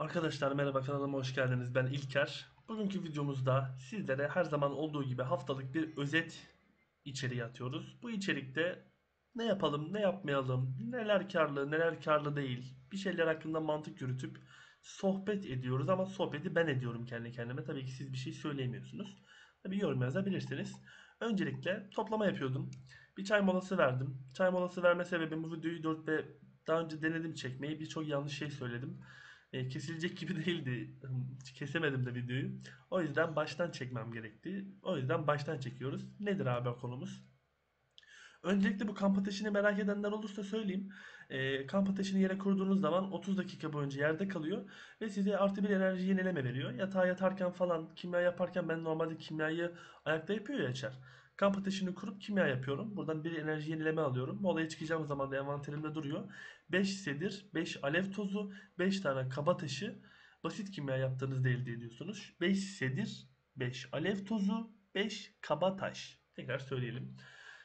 Arkadaşlar merhaba, kanalıma hoş geldiniz. Ben İlker. Bugünkü videomuzda sizlere her zaman olduğu gibi haftalık bir özet içeriği atıyoruz. Bu içerikte ne yapalım, ne yapmayalım, neler karlı, neler karlı değil, bir şeyler hakkında mantık yürütüp sohbet ediyoruz ama sohbeti ben ediyorum kendi kendime. Tabii ki siz bir şey söyleyemiyorsunuz. Tabii yorum yazabilirsiniz. Öncelikle toplama yapıyordum. Bir çay molası verdim. Çay molası verme sebebim bu videoyu 4 ve daha önce denedim çekmeyi. Birçok yanlış şey söyledim. Kesilecek gibi değildi. Kesemedim de videoyu. O yüzden baştan çekmem gerekti. O yüzden baştan çekiyoruz. Nedir abi konumuz? Öncelikle bu kamp ateşini merak edenler olursa söyleyeyim. Kamp ateşini yere kurduğunuz zaman 30 dakika boyunca yerde kalıyor ve size artı bir enerji yenileme veriyor. Yatağa yatarken falan kimya yaparken ben normalde kimyayı ayakta yapıyor ya Yaşar. Kamp ateşini kurup kimya yapıyorum. Buradan bir enerji yenileme alıyorum. Molaya çıkacağım zaman da envanterimde duruyor. 5 sedir, 5 alev tozu, 5 tane kaba taşı basit kimya yaptığınızda elde ediyorsunuz. 5 sedir, 5 alev tozu, 5 kaba taş. Tekrar söyleyelim.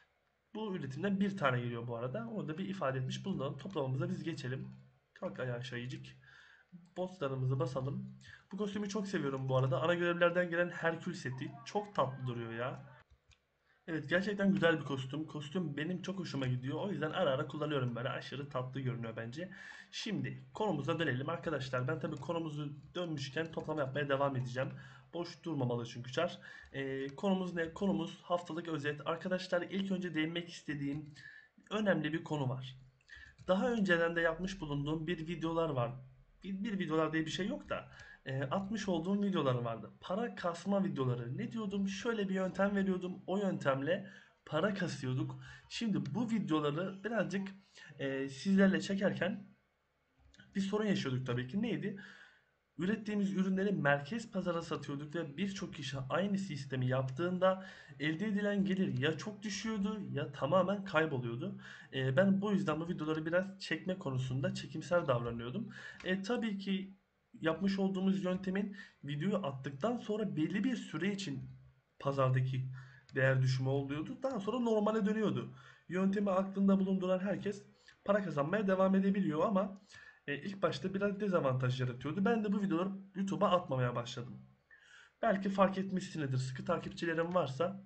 Bu üretimden bir tane geliyor bu arada. Onu da bir ifade etmiş bulunalım. Toplamamıza biz geçelim. Kalk ayağa aşağıcık. Bosslarımızı basalım. Bu kostümü çok seviyorum bu arada. Ana görevlerden gelen Herkül seti. Çok tatlı duruyor ya. Evet, gerçekten güzel bir kostüm. Kostüm benim çok hoşuma gidiyor. O yüzden ara ara kullanıyorum böyle. Aşırı tatlı görünüyor bence. Şimdi konumuza dönelim arkadaşlar. Ben tabii konumuzu dönmüşken toplama yapmaya devam edeceğim. Boş durmamalı çünkü Çar. Konumuz ne? Konumuz haftalık özet. Arkadaşlar ilk önce değinmek istediğim önemli bir konu var. Daha önceden de yapmış bulunduğum bir videolar var. Bir videolar diye bir şey yok da atmış olduğum videolar vardı. Para kasma videoları. Ne diyordum? Şöyle bir yöntem veriyordum. O yöntemle para kasıyorduk. Şimdi bu videoları birazcık sizlerle çekerken bir sorun yaşıyorduk tabii ki. Neydi? Ürettiğimiz ürünleri merkez pazara satıyorduk ve birçok kişi aynı sistemi yaptığında elde edilen gelir ya çok düşüyordu ya tamamen kayboluyordu. Ben bu yüzden bu videoları biraz çekme konusunda çekimser davranıyordum. Tabii ki yapmış olduğumuz yöntemin videoyu attıktan sonra belli bir süre için pazardaki değer düşümü oluyordu. Daha sonra normale dönüyordu. Yöntemi aklında bulunduran herkes para kazanmaya devam edebiliyor ama ilk başta biraz dezavantaj yaratıyordu. Ben de bu videoları YouTube'a atmamaya başladım. Belki fark etmişsinizdir. Sıkı takipçilerim varsa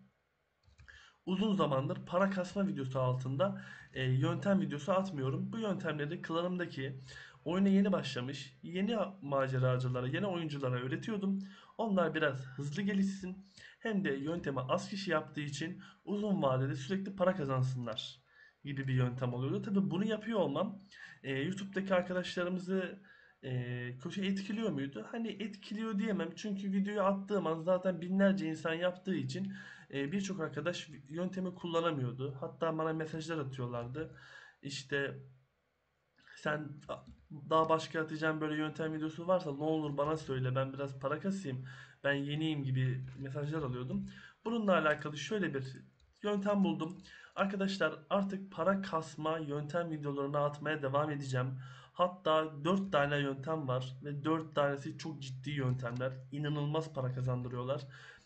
uzun zamandır para kasma videosu altında yöntem videosu atmıyorum. Bu yöntemleri klanımdaki oyuna yeni başlamış, yeni maceracılara, yeni oyunculara öğretiyordum. Onlar biraz hızlı gelişsin. Hem de yöntemi az kişi yaptığı için uzun vadede sürekli para kazansınlar gibi bir yöntem oluyordu. Tabii bunu yapıyor olmam YouTube'daki arkadaşlarımızı kötü etkiliyor muydu? Hani etkiliyor diyemem. Çünkü videoyu attığım an zaten binlerce insan yaptığı için birçok arkadaş yöntemi kullanamıyordu. Hatta bana mesajlar atıyorlardı. İşte sen daha başka atacağın böyle yöntem videosu varsa ne olur bana söyle, ben biraz para kasayım, ben yeniyim gibi mesajlar alıyordum. Bununla alakalı şöyle bir yöntem buldum. Arkadaşlar artık para kasma yöntem videolarını atmaya devam edeceğim. Hatta 4 tane yöntem var ve 4 tanesi çok ciddi yöntemler. İnanılmaz para kazandırıyorlar.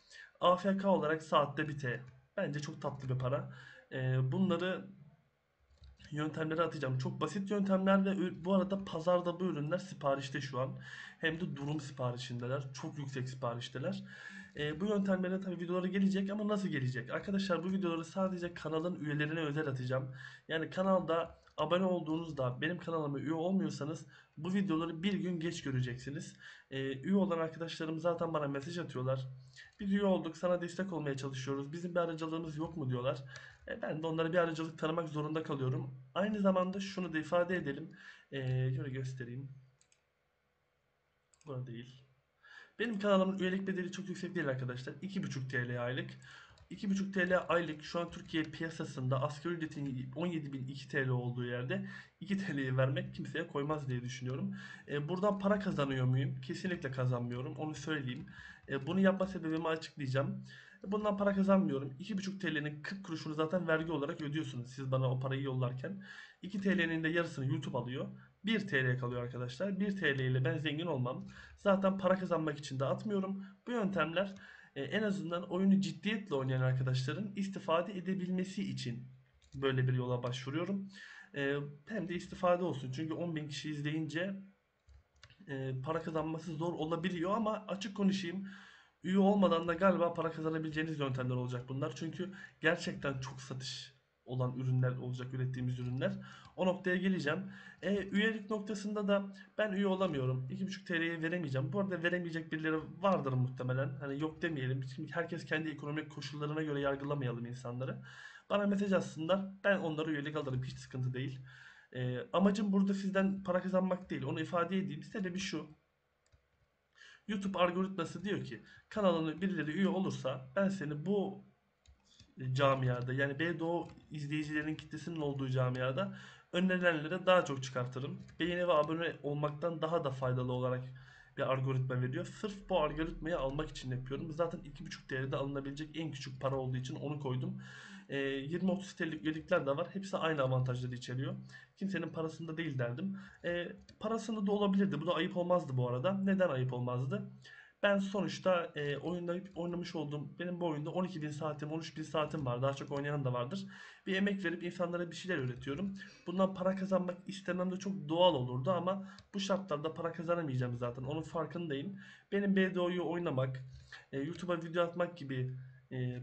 AFK olarak saatte 1 T. Bence çok tatlı bir para. Bunları yöntemleri atacağım. Çok basit yöntemler ve bu arada pazarda bu ürünler siparişte şu an. Hem de durum siparişindeler. Çok yüksek siparişteler. Bu yöntemlerin tabii videoları gelecek ama nasıl gelecek? Arkadaşlar bu videoları sadece kanalın üyelerine özel atacağım. Yani kanalda abone olduğunuzda benim kanalıma üye olmuyorsanız bu videoları bir gün geç göreceksiniz. Üye olan arkadaşlarım zaten bana mesaj atıyorlar. Biz üye olduk, sana destek olmaya çalışıyoruz. Bizim bir aracılığımız yok mu diyorlar. Ben de onlara bir aracılık tanımak zorunda kalıyorum. Aynı zamanda şunu da ifade edelim. Şöyle göstereyim. Burada değil. Benim kanalımın üyelik bedeli çok yüksek değil arkadaşlar. 2,5 TL aylık. 2,5 TL aylık şu an Türkiye piyasasında asgari ücretin 17.002 TL olduğu yerde 2 TL'yi vermek kimseye koymaz diye düşünüyorum. Buradan para kazanıyor muyum? Kesinlikle kazanmıyorum. Onu söyleyeyim. Bunu yapma sebebimi açıklayacağım. Bundan para kazanmıyorum. 2,5 TL'nin 40 kuruşunu zaten vergi olarak ödüyorsunuz. Siz bana o parayı yollarken. 2 TL'nin de yarısını YouTube alıyor. 1 TL kalıyor arkadaşlar. 1 TL ile ben zengin olmam. Zaten para kazanmak için de atmıyorum. Bu yöntemler en azından oyunu ciddiyetle oynayan arkadaşların istifade edebilmesi için böyle bir yola başvuruyorum. Hem de istifade olsun. Çünkü 10.000 kişi izleyince para kazanması zor olabiliyor ama açık konuşayım. Üye olmadan da galiba para kazanabileceğiniz yöntemler olacak bunlar. Çünkü gerçekten çok satış olan ürünler olacak, ürettiğimiz ürünler. O noktaya geleceğim. Üyelik noktasında da ben üye olamıyorum. 2,5 TL'ye veremeyeceğim. Bu arada veremeyecek birileri vardır muhtemelen. Hani yok demeyelim. Çünkü herkes kendi ekonomik koşullarına göre yargılamayalım insanları. Bana mesaj atsınlar. Ben onlara üyelik alırım. Hiç sıkıntı değil. Amacım burada sizden para kazanmak değil. Onu ifade edeyim. Sebebi şu. YouTube algoritması diyor ki kanalına birileri üye olursa ben seni bu camiada, yani BDO izleyicilerin kitlesinin olduğu camiada önerilenlere daha çok çıkartırım. Beğeni ve abone olmaktan daha da faydalı olarak bir algoritma veriyor. Sırf bu algoritmayı almak için yapıyorum. Zaten 2,5 TL'de alınabilecek en küçük para olduğu için onu koydum. 20-30 TL'lik üyelikler de var. Hepsi aynı avantajları içeriyor. Kimsenin parasında değil derdim. Parasında da olabilirdi. Bu da ayıp olmazdı bu arada. Neden ayıp olmazdı? Ben sonuçta oyunda oynamış olduğum, benim bu oyunda 12.000 saatim, 13.000 saatim var. Daha çok oynayan da vardır. Bir emek verip insanlara bir şeyler öğretiyorum. Bundan para kazanmak istemem de çok doğal olurdu ama bu şartlarda para kazanamayacağım zaten. Onun farkındayım. Benim BDO'yu oynamak, YouTube'a video atmak gibi e,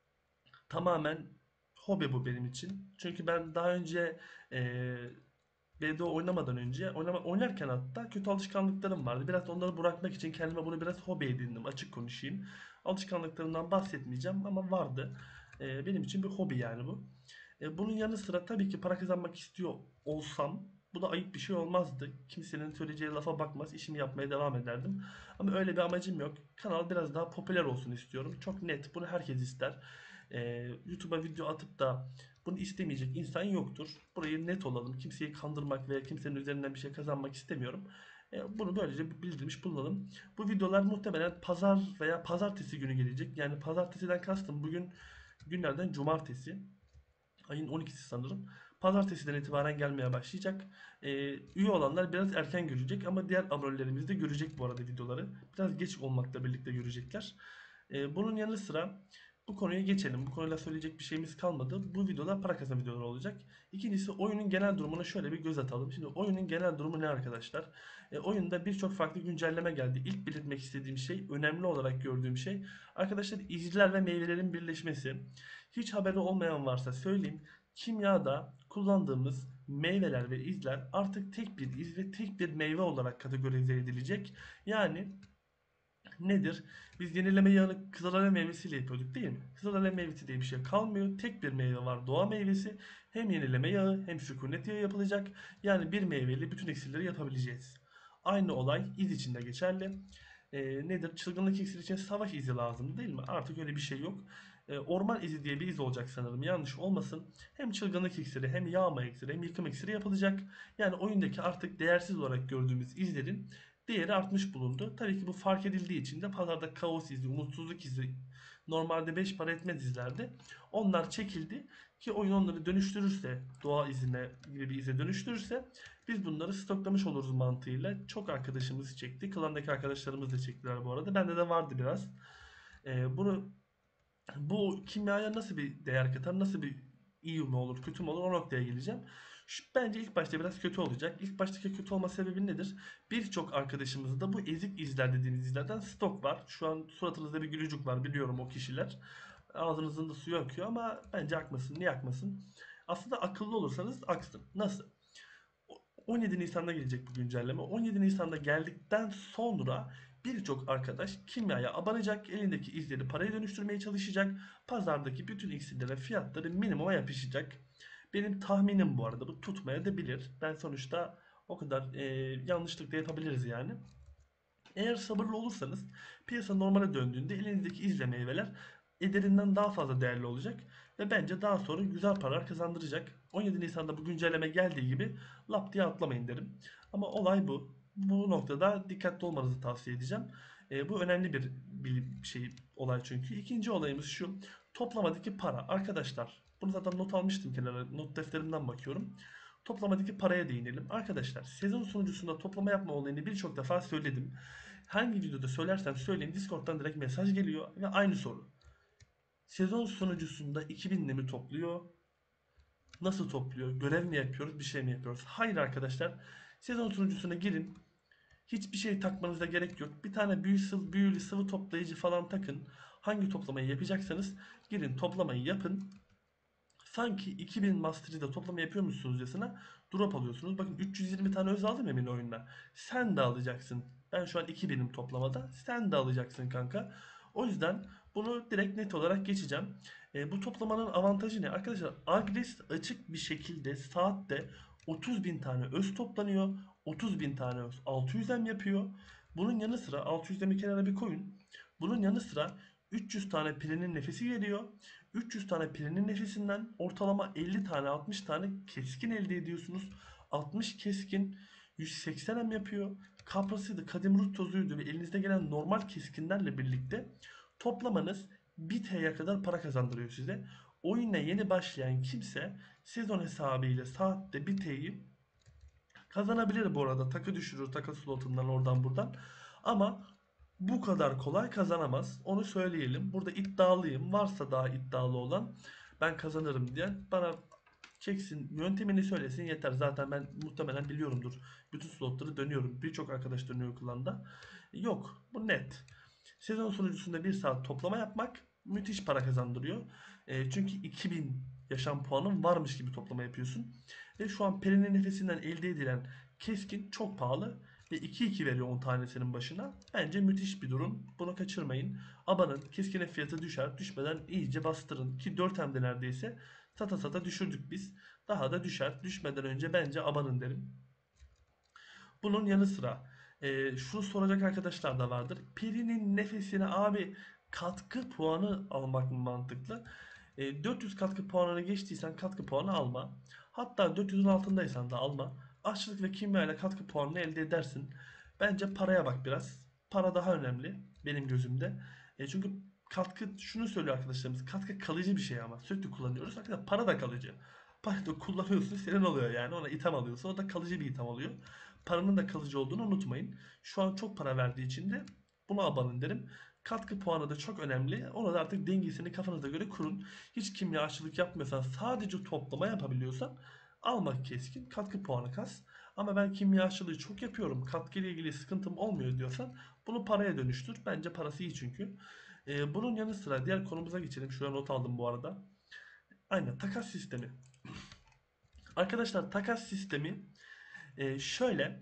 tamamen hobi bu benim için. Çünkü ben daha önce e, BDO oynamadan önce oynarken hatta kötü alışkanlıklarım vardı. Biraz onları bırakmak için kendime bunu biraz hobi edindim, açık konuşayım. Alışkanlıklarımdan bahsetmeyeceğim ama vardı. Benim için bir hobi yani bu. Bunun yanı sıra tabii ki para kazanmak istiyor olsam bu da ayıp bir şey olmazdı. Kimsenin söyleyeceği lafa bakmaz, işimi yapmaya devam ederdim. Ama öyle bir amacım yok. Kanal biraz daha popüler olsun istiyorum. Çok net, bunu herkes ister. YouTube'a video atıp da bunu istemeyecek insan yoktur. Burayı net olalım. Kimseyi kandırmak veya kimsenin üzerinden bir şey kazanmak istemiyorum. Bunu böylece bildirmiş bulunalım. Bu videolar muhtemelen pazar veya pazartesi günü gelecek. Yani pazartesiden kastım bugün günlerden cumartesi. Ayın 12'si sanırım. Pazartesiden itibaren gelmeye başlayacak. Üye olanlar biraz erken görecek ama diğer abonelerimiz de görecek bu arada videoları. Biraz geç olmakla birlikte görecekler. Bunun yanı sıra bu konuya geçelim. Bu konuyla söyleyecek bir şeyimiz kalmadı. Bu videolar para kazanma videoları olacak. İkincisi oyunun genel durumuna şöyle bir göz atalım. Şimdi oyunun genel durumu ne arkadaşlar? Oyunda birçok farklı güncelleme geldi. İlk belirtmek istediğim şey, önemli olarak gördüğüm şey arkadaşlar izciler ve meyvelerin birleşmesi. Hiç haberi olmayan varsa söyleyeyim. Kimyada kullandığımız meyveler ve izler artık tek bir iz ve tek bir meyve olarak kategorize edilecek. Yani nedir? Biz yenileme yağını kızılören meyvesiyle yapıyorduk değil mi? Kızılören meyvesi diye bir şey kalmıyor. Tek bir meyve var, doğa meyvesi. Hem yenileme yağı hem sükunet yağı yapılacak. Yani bir meyveyle bütün iksirleri yapabileceğiz. Aynı olay iz için de geçerli. Nedir? Çılgınlık iksiri için savaş izi lazım değil mi? Artık öyle bir şey yok. Orman izi diye bir iz olacak sanırım. Yanlış olmasın. Hem çılgınlık iksiri hem yağma iksiri hem yıkım iksiri yapılacak. Yani oyundaki artık değersiz olarak gördüğümüz izlerin değeri artmış bulundu. Tabii ki bu fark edildiği için de pazarda kaos izi, umutsuzluk izi, normalde 5 para etmez izlerdi. Onlar çekildi ki oyun onları dönüştürürse, doğa izine gibi bir ize dönüştürürse biz bunları stoklamış oluruz mantığıyla. Çok arkadaşımız çekti. Klandaki arkadaşlarımız da çektiler bu arada. Bende de vardı biraz. Bunu bu kimyaya nasıl bir değer katar, nasıl bir iyi mi olur, kötü mü olur o noktaya geleceğim. Bence ilk başta biraz kötü olacak. İlk baştaki kötü olma sebebi nedir? Birçok arkadaşımızda bu ezik izler dediğimiz izlerden stok var. Şu an suratınızda bir gülücük var biliyorum o kişiler. Ağzınızın da suyu akıyor ama bence akmasın. Niye akmasın? Aslında akıllı olursanız aksın. Nasıl? 17 Nisan'da gelecek bu güncelleme. 17 Nisan'da geldikten sonra birçok arkadaş kimyaya abanacak, elindeki izleri paraya dönüştürmeye çalışacak. Pazardaki bütün iksirlere fiyatları minimuma yapışacak. Benim tahminim bu arada bu tutmaya da bilir. Ben sonuçta o kadar yanlışlık da yapabiliriz yani. Eğer sabırlı olursanız piyasa normale döndüğünde elinizdeki izle meyveler ederinden daha fazla değerli olacak ve bence daha sonra güzel paralar kazandıracak. 17 Nisan'da bu güncelleme geldiği gibi lap diye atlamayın derim. Ama olay bu. Bu noktada dikkatli olmanızı tavsiye edeceğim. Bu önemli bir şey olay çünkü. İkinci olayımız şu. Toplamadaki para. Arkadaşlar bunu zaten not almıştım kenara. Not defterimden bakıyorum. Toplamadaki paraya değinelim. Arkadaşlar sezon sunucusunda toplama yapma olayını birçok defa söyledim. Hangi videoda söylersem söyleyeyim Discord'dan direkt mesaj geliyor ve aynı soru. Sezon sunucusunda 2000'le mi topluyor? Nasıl topluyor? Görev mi yapıyoruz? Bir şey mi yapıyoruz? Hayır arkadaşlar. Sezon sunucusuna girin. Hiçbir şey takmanıza gerek yok. Bir tane büyülü sıvı toplayıcı falan takın. Hangi toplamayı yapacaksanız girin toplamayı yapın. Sanki 2000 Mastery'de toplama yapıyormuşsunuzcasına drop alıyorsunuz. Bakın 320 tane öz aldım emin oyunda. Sen de alacaksın. Ben şu an 2000'im toplamada. Sen de alacaksın kanka. O yüzden bunu direkt net olarak geçeceğim. Bu toplamanın avantajı ne? Arkadaşlar Agres açık bir şekilde saatte 30.000 tane öz toplanıyor. 30.000 tane öz 600'em yapıyor. Bunun yanı sıra 600'emi kenara bir koyun. Bunun yanı sıra 300 tane pirenin nefesi geliyor. 300 tane pirenin nefesinden ortalama 50 tane 60 tane keskin elde ediyorsunuz. 60 keskin 180 em yapıyor. Kaprasıydı, kadimrut tozuydu ve elinizde gelen normal keskinlerle birlikte toplamanız 1T'ye kadar para kazandırıyor size. Oyuna yeni başlayan kimse sezon hesabıyla saatte 1T'yi kazanabilir bu arada. Takı düşürür, takı slotundan oradan buradan. Ama bu kadar kolay kazanamaz. Onu söyleyelim. Burada iddialıyım. Varsa daha iddialı olan ben kazanırım diyen bana çeksin, yöntemini söylesin yeter. Zaten ben muhtemelen biliyorumdur. Bütün slotları dönüyorum. Birçok arkadaş dönüyor klanda. Yok. Bu net. Sezon sonucunda 1 saat toplama yapmak müthiş para kazandırıyor. Çünkü 2000 yaşam puanın varmış gibi toplama yapıyorsun. Ve şu an Peri'nin nefesinden elde edilen keskin çok pahalı. Ve 2-2 veriyor 10 tanesinin başına. Bence müthiş bir durum. Bunu kaçırmayın. Abanın. Keskinin fiyatı düşer. Düşmeden iyice bastırın. Ki 4M'de neredeyse sata sata düşürdük biz. Daha da düşer. Düşmeden önce bence abanın derim. Bunun yanı sıra şunu soracak arkadaşlar da vardır. Peri'nin nefesine abi katkı puanı almak mı mantıklı? 400 katkı puanını geçtiysen katkı puanı alma. Hatta 400'ün altındaysan da alma. Aşçılık ve kimya ile katkı puanını elde edersin. Bence paraya bak biraz. Para daha önemli benim gözümde. Çünkü katkı şunu söylüyor arkadaşlarımız. Katkı kalıcı bir şey ama sürekli kullanıyoruz. Arkadaşlar para da kalıcı. Para da kullanıyorsun senin oluyor yani. Ona itham alıyorsun. O da kalıcı bir itham alıyor. Paranın da kalıcı olduğunu unutmayın. Şu an çok para verdiği için de buna abanın derim. Katkı puanı da çok önemli. Ona da artık dengesini kafanıza göre kurun. Hiç kimya aşçılık yapmıyorsan sadece toplama yapabiliyorsan almak keskin katkı puanı kas. Ama ben kimya aşçılığı çok yapıyorum. Katkı ile ilgili sıkıntım olmuyor diyorsan bunu paraya dönüştür. Bence parası iyi çünkü. Bunun yanı sıra diğer konumuza geçelim. Şuraya not aldım bu arada. Aynen takas sistemi. Arkadaşlar takas sistemi şöyle.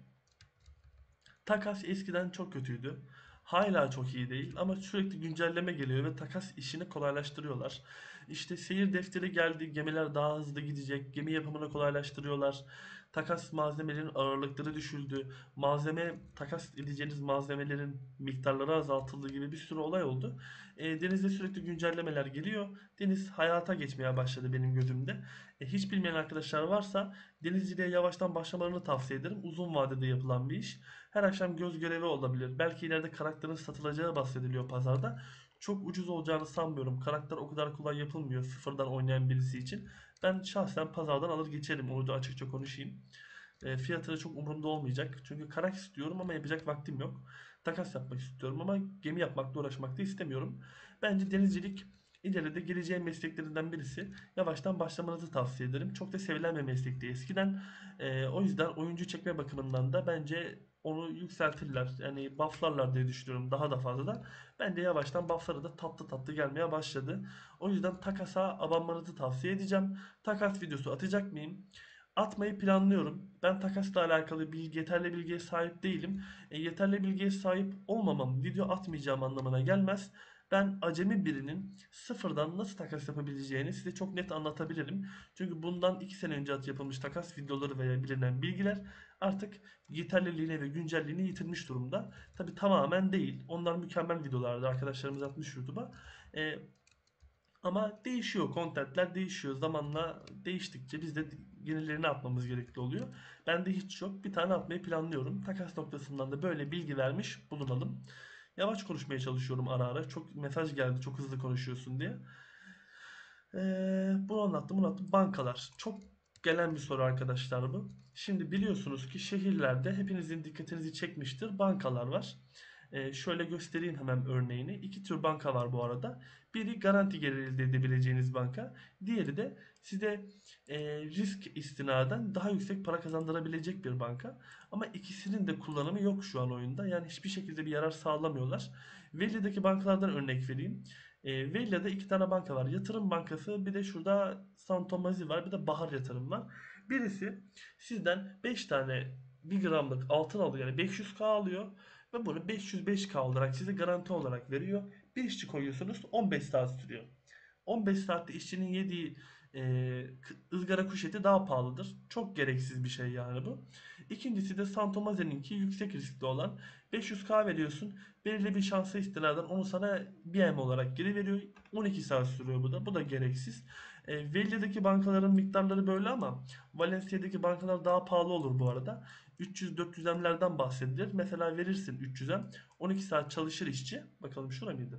Takas eskiden çok kötüydü. Hala çok iyi değil ama sürekli güncelleme geliyor ve takas işini kolaylaştırıyorlar. İşte seyir defteri geldi, gemiler daha hızlı gidecek, gemi yapımını kolaylaştırıyorlar. Takas malzemelerin ağırlıkları düşüldü. Takas edeceğiniz malzemelerin miktarları azaltıldığı gibi bir sürü olay oldu. Denizde sürekli güncellemeler geliyor. Deniz hayata geçmeye başladı benim gözümde. Hiç bilmeyen arkadaşlar varsa denizciliğe yavaştan başlamalarını tavsiye ederim. Uzun vadede yapılan bir iş. Her akşam göz görevi olabilir. Belki ileride karakterin satılacağı bahsediliyor pazarda. Çok ucuz olacağını sanmıyorum. Karakter o kadar kolay yapılmıyor sıfırdan oynayan birisi için. Ben şahsen pazardan alır geçerim. Onu da açıkça konuşayım. Fiyatı da çok umurumda olmayacak. Çünkü karak istiyorum ama yapacak vaktim yok. Takas yapmak istiyorum ama gemi yapmakla uğraşmak da istemiyorum. Bence denizcilik ileride geleceğin mesleklerinden birisi. Yavaştan başlamanızı tavsiye ederim. Çok da sevilen bir meslekti eskiden. O yüzden oyuncu çekme bakımından da bence onu yükseltirler. Yani bufflarlar diye düşünüyorum daha da fazla da. Bence yavaştan buffları da tatlı tatlı gelmeye başladı. O yüzden takasa abanmanızı tavsiye edeceğim. Takas videosu atacak mıyım? Atmayı planlıyorum. Ben takasla alakalı yeterli bilgiye sahip değilim. Yeterli bilgiye sahip olmamam video atmayacağım anlamına gelmez. Ben acemi birinin sıfırdan nasıl takas yapabileceğini size çok net anlatabilirim. Çünkü bundan 2 sene önce yapılmış takas videoları veya bilinen bilgiler artık yeterliliğini ve güncelliğini yitirmiş durumda. Tabi tamamen değil. Onlar mükemmel videolardı. Arkadaşlarımız atmış YouTube'a. Ee, Ama değişiyor. Kontentler değişiyor. Zamanla değiştikçe biz de yenilerini atmamız gerekli oluyor. Bende hiç yok. Bir tane atmayı planlıyorum. Takas noktasından da böyle bilgi vermiş bulunalım. Yavaş konuşmaya çalışıyorum ara ara. Çok mesaj geldi çok hızlı konuşuyorsun diye. Bunu anlattım, bunu anlattım. Bankalar. Çok gelen bir soru arkadaşlar bu. Şimdi biliyorsunuz ki şehirlerde hepinizin dikkatinizi çekmiştir. Bankalar var. Şöyle göstereyim hemen örneğini. İki tür banka var bu arada. Biri garanti gelir elde edebileceğiniz banka. Diğeri de size risk istinaden daha yüksek para kazandırabilecek bir banka. Ama ikisinin de kullanımı yok şu an oyunda. Yani hiçbir şekilde bir yarar sağlamıyorlar. Velia'daki bankalardan örnek vereyim. Velia'da iki tane banka var. Yatırım Bankası, bir de şurada Santomazi var, bir de Bahar Yatırım var. Birisi sizden 5 tane 1 gramlık altın alıyor, yani 500K alıyor ve bunu 505K olarak size garanti olarak veriyor. Bir işçi koyuyorsunuz, 15 saat sürüyor. 15 saatte işçinin yediği ızgara kuş eti daha pahalıdır. Çok gereksiz bir şey yani bu. İkincisi de Santomaze'ninki yüksek riskli olan. 500K veriyorsun. Belirli bir şansa istinaden onu sana BM olarak geri veriyor. 12 saat sürüyor bu da. Bu da gereksiz. Velia'daki bankaların miktarları böyle ama Valencia'daki bankalar daha pahalı olur bu arada. 300-400M'lerden bahsedilir. Mesela verirsin 300M. 12 saat çalışır işçi. Bakalım şura mıydı?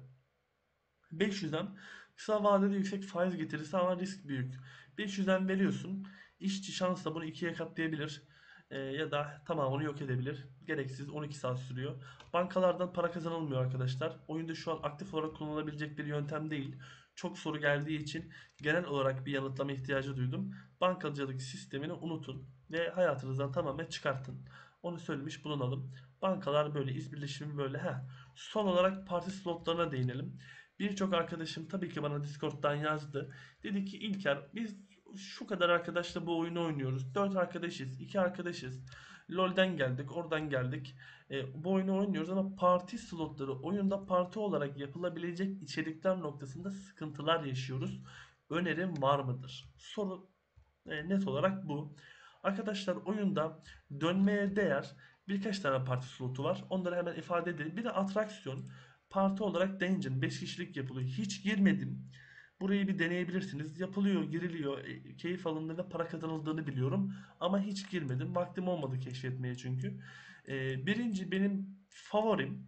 500'den kısa vadede yüksek faiz getirisi ama risk büyük. 500'den veriyorsun. İşçi şansla bunu ikiye katlayabilir. Ya da tamamını yok edebilir. Gereksiz 12 saat sürüyor. Bankalardan para kazanılmıyor arkadaşlar. Oyunda şu an aktif olarak kullanılabilecek bir yöntem değil. Çok soru geldiği için genel olarak bir yanıtlama ihtiyacı duydum. Bankacılık sistemini unutun ve hayatınızdan tamamen çıkartın. Onu söylemiş bulunalım. Bankalar böyle, iz birleşimi böyle. Son olarak parti slotlarına değinelim. Birçok arkadaşım tabii ki bana Discord'dan yazdı. Dedi ki İlker, biz şu kadar arkadaşla bu oyunu oynuyoruz. 4 arkadaşız, 2 arkadaşız. LoL'den geldik, oradan geldik. Bu oyunu oynuyoruz ama parti slotları oyunda parti olarak yapılabilecek içerikler noktasında sıkıntılar yaşıyoruz. Önerim var mıdır? Soru net olarak bu. Arkadaşlar, oyunda dönmeye değer birkaç tane parti slotu var. Onları hemen ifade edelim. Bir de atraksiyon. Parti olarak Dungeon 5 kişilik yapılıyor. Hiç girmedim. Burayı bir deneyebilirsiniz. Yapılıyor, giriliyor, keyif alındığı ve para kazanıldığını biliyorum. Ama hiç girmedim. Vaktim olmadı keşfetmeye çünkü. Birinci benim favorim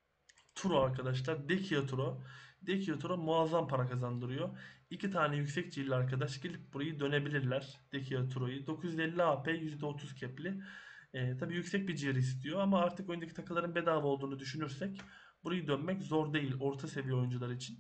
Turo arkadaşlar. Dekia Turo. Dekia Turo muazzam para kazandırıyor. İki tane yüksek cilli arkadaş gelip burayı dönebilirler. Dekia Turo'yu. 950 AP, %30 kepli. Tabii yüksek bir ciğer istiyor ama artık oyundaki takıların bedava olduğunu düşünürsek burayı dönmek zor değil orta seviye oyuncular için.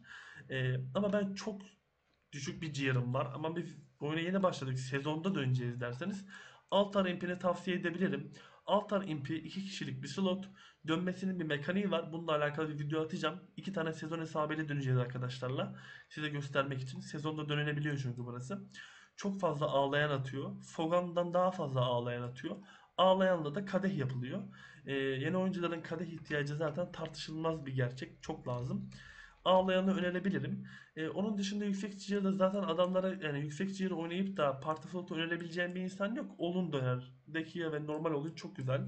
Ama ben çok düşük bir ciğerim var. Ama biz oyuna yeni başladık. Sezonda döneceğiz derseniz Altar Imp'ini tavsiye edebilirim. Altar Imp'i 2 kişilik bir slot. Dönmesinin bir mekaniği var. Bununla alakalı bir video atacağım. 2 tane sezon hesabıyla döneceğiz arkadaşlarla. Size göstermek için. Sezonda dönülebiliyor çünkü burası. Çok fazla ağlayan atıyor. Fogan'dan daha fazla ağlayan atıyor. Ağlayanla da kadeh yapılıyor. Yeni oyuncuların kadeh ihtiyacı zaten tartışılmaz bir gerçek. Çok lazım. Ağlayanı önerebilirim. Onun dışında yüksek tierde zaten adamlara, yani yüksek tier oynayıp da parti float'u önerebileceğim bir insan yok. Olun döner. Dekia ve normal olun çok güzel.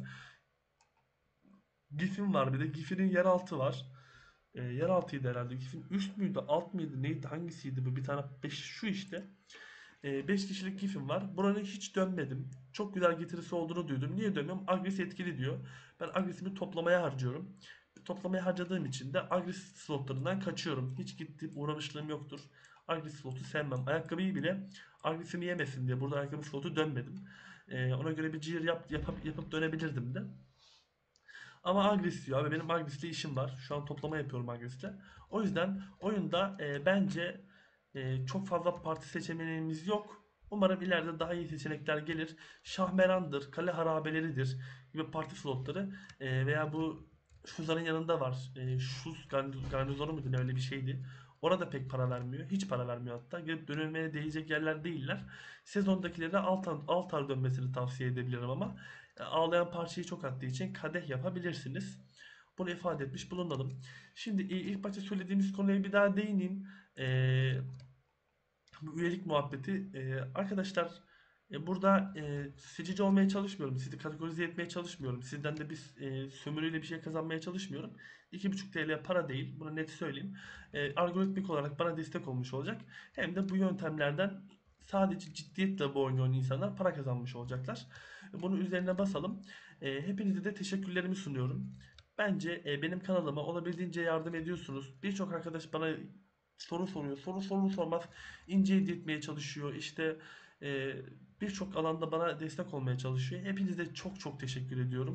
Gif'in var bir de. Gif'in yeraltı var. Yeraltıydı herhalde. Gif'in üst müydü, alt mıydı, neydi, hangisiydi bu? Bir tane 5 şu işte. 5 kişilik Gif'im var. Buranı hiç dönmedim. Çok güzel getirisi olduğunu duydum. Niye dönmüyorum? Agres etkili diyor. Ben agresimi toplamaya harcıyorum. Toplamaya harcadığım için de agres slotlarından kaçıyorum. Hiç gidip uğramışlığım yoktur. Agres slotu sevmem. Ayakkabıyı bile agresimi yemesin diye burada ayakkabı slotu dönmedim. Ona göre bir clear yapıp dönebilirdim de. Ama agres diyor abi, benim agresle işim var. Şu an toplama yapıyorum agresle. O yüzden oyunda bence çok fazla parti seçeneğimiz yok. Umarım ileride daha iyi seçenekler gelir. Şahmeran'dır, kale harabeleridir gibi parti slotları veya bu Şuza'nın yanında var. Şuz garnizonu muydu ne, öyle bir şeydi. Orada pek para vermiyor. Hiç para vermiyor hatta. Gelip dönülmeye değecek yerler değiller. Sezondakilere altar dönmesini tavsiye edebilirim ama ağlayan parçayı çok attığı için kadeh yapabilirsiniz. Bunu ifade etmiş bulunalım. Şimdi ilk başta söylediğimiz konuya bir daha değineyim. Ee, Bu üyelik muhabbeti. Arkadaşlar, burada seçici olmaya çalışmıyorum. Sizi kategorize etmeye çalışmıyorum. Sizden de bir sömürüyle bir şey kazanmaya çalışmıyorum. 2,5 TL para değil. Bunu net söyleyeyim. Algoritmik olarak bana destek olmuş olacak. Hem de bu yöntemlerden sadece ciddiyetle bu oyunu oynayan insanlar para kazanmış olacaklar. Bunu üzerine basalım. Hepinize de teşekkürlerimi sunuyorum. Bence benim kanalıma olabildiğince yardım ediyorsunuz. Birçok arkadaş bana soru soruyor. Soru sormaz ince etmeye çalışıyor. İşte birçok alanda bana destek olmaya çalışıyor. Hepinize çok çok teşekkür ediyorum.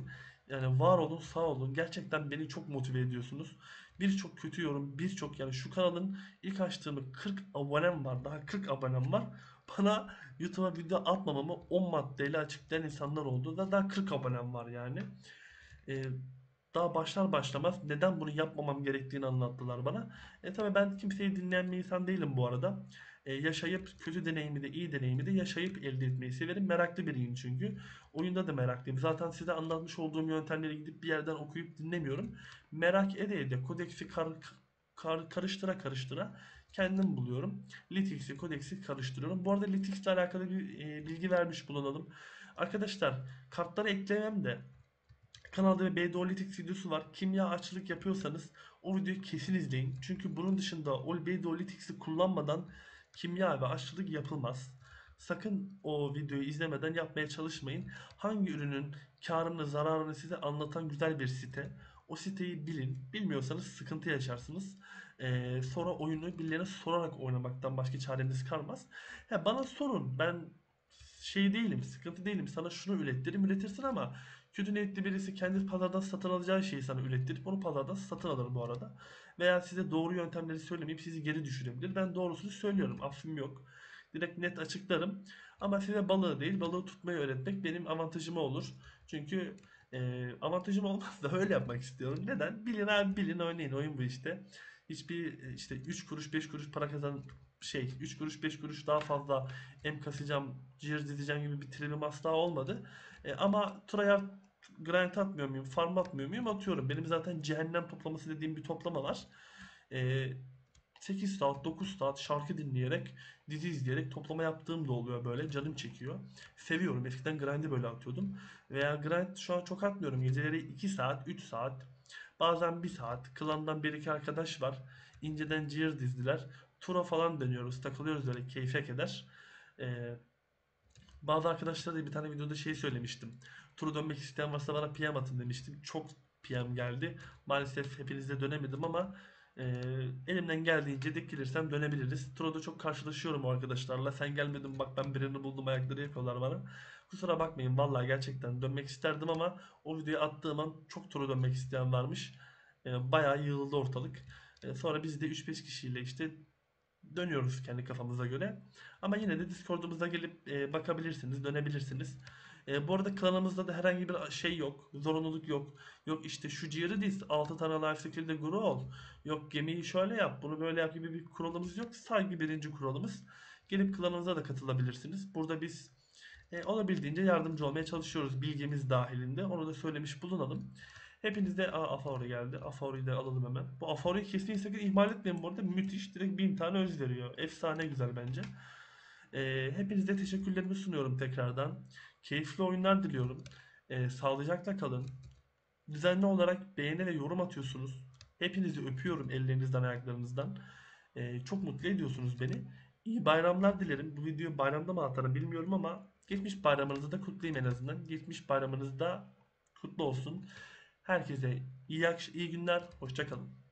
Yani var olun, sağ olun. Gerçekten beni çok motive ediyorsunuz. Birçok kötü yorum, birçok, yani şu kanalın ilk açtığımda 40 abonem var. Daha 40 abonem var. Bana YouTube'a video atmamamı 10 maddeyle açıklayan insanlar oldu. Da daha 40 abonem var yani. Ee, Daha başlar başlamaz neden bunu yapmamam gerektiğini anlattılar bana. Tabii ben kimseyi dinleyen bir insan değilim bu arada. Yaşayıp kötü deneyimi de iyi deneyimi de yaşayıp elde etmeyi severim. Meraklı biriyim çünkü. Oyunda da meraklıyım. Zaten size anlatmış olduğum yöntemleri gidip bir yerden okuyup dinlemiyorum. Merak ede ede kodeksi karıştıra karıştıra kendim buluyorum. Litix'i, kodeksi karıştırıyorum. Bu arada Litix ile alakalı bir bilgi vermiş bulunalım. Arkadaşlar, kartları eklemem de kanalda bir Beydolitix videosu var. Kimya açlık yapıyorsanız o videoyu kesin izleyin. Çünkü bunun dışında o Beydolitix'i kullanmadan kimya ve aşçılık yapılmaz. Sakın o videoyu izlemeden yapmaya çalışmayın. Hangi ürünün karını, zararını size anlatan güzel bir site. O siteyi bilin. Bilmiyorsanız sıkıntı yaşarsınız. Sonra oyunu birilerine sorarak oynamaktan başka çareniz kalmaz. Bana sorun. Ben şey değilim, sıkıntı değilim. Sana şunu ürettirim, üretirsin ama kötü niyetli birisi kendi pazardan satın alacağı şeyi sana ürettirip onu pazardan satın alır bu arada. Veya size doğru yöntemleri söylemeyip sizi geri düşürebilir. Ben doğrusunu söylüyorum. Affım yok. Direkt net açıklarım. Ama size balığı değil, balığı tutmayı öğretmek benim avantajıma olur. Çünkü avantajım olmaz da öyle yapmak istiyorum. Neden? Bilin abi, bilin, oynayın. Oyun bu işte. Hiçbir işte 3 kuruş 5 kuruş para kazan 3 kuruş 5 kuruş daha fazla kasacağım, cihaz dizeceğim gibi bir tribim asla olmadı. Ama tryhard grind atmıyor muyum? Farm atmıyor muyum? Atıyorum. Benim zaten cehennem toplaması dediğim bir toplama var. E, 8 saat 9 saat şarkı dinleyerek, dizi izleyerek toplama yaptığım da oluyor böyle. Canım çekiyor. Seviyorum. Eskiden grind'i böyle atıyordum. Veya grind şu an çok atmıyorum. Geceleri 2 saat 3 saat, bazen 1 saat. Klandan bir iki arkadaş var. İnceden cihaz dizdiler. Tura falan dönüyoruz. Takılıyoruz öyle, keyfe keder. Ee, Bazı arkadaşlara da bir tane videoda şey söylemiştim. Turu dönmek isteyen varsa bana PM atın demiştim. Çok PM geldi. Maalesef hepinizle dönemedim ama e, elimden geldiğince denk gelirsem dönebiliriz. Turda çok karşılaşıyorum o arkadaşlarla. Sen gelmedin bak, ben birini buldum ayakları yapıyorlar bana. Kusura bakmayın, vallahi gerçekten dönmek isterdim ama o videoyu attığım an çok turu dönmek isteyen varmış. Bayağı yığıldı ortalık. Sonra biz de 3-5 kişiyle işte dönüyoruz kendi kafamıza göre. Ama yine de Discord'umuza gelip bakabilirsiniz, dönebilirsiniz. Bu arada klanımızda da herhangi bir şey yok, zorunluluk yok. Yok işte şu cihazı diz, 6 tane life skill'de guru ol. Yok gemiyi şöyle yap, bunu böyle yap gibi bir kuralımız yok. Sadece birinci kuralımız. Gelip klanımıza da katılabilirsiniz. Burada biz olabildiğince yardımcı olmaya çalışıyoruz bilgimiz dahilinde. Onu da söylemiş bulunalım. Hepinizde Afori geldi. Afori'yi de alalım hemen. Bu Afori'yi kesinlikle sakın ihmal etmeyin bu arada. Müthiş. Direkt 1000 tane öz veriyor. Efsane güzel bence. Hepinize teşekkürlerimi sunuyorum tekrardan. Keyifli oyunlar diliyorum. Sağlıcakla kalın. Düzenli olarak beğeni ve yorum atıyorsunuz. Hepinizi öpüyorum ellerinizden, ayaklarınızdan. Çok mutlu ediyorsunuz beni. İyi bayramlar dilerim. Bu videoyu bayramda mı atarım bilmiyorum ama geçmiş bayramınızı da kutlayayım en azından. Geçmiş bayramınız da kutlu olsun. Herkese iyi günler. Hoşça kalın.